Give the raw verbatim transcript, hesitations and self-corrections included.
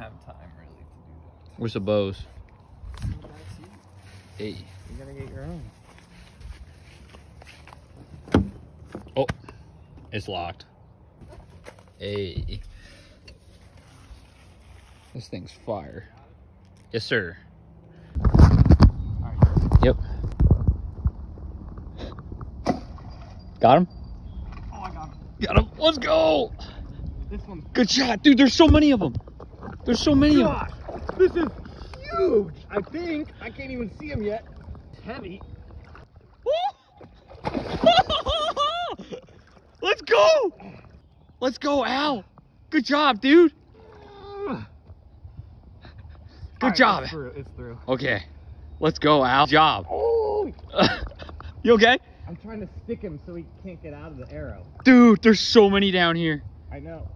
have time really to do that. Where's the bows? Hey. You gotta get your own. Oh, it's locked. Hey. This thing's fire. Yes, sir. Alright. Yep. Got him? Oh, I got him. Got him. Let's go. This one's Good shot. Dude, there's so many of them. There's so many of them. This is huge. I think I can't even see him yet. It's heavy. Let's go. Let's go, Al. Good job, dude. Good Right, job. It's through. It's through. Okay. Let's go, Al. Job. Oh! You okay? I'm trying to stick him so he can't get out of the arrow. Dude, there's so many down here. I know.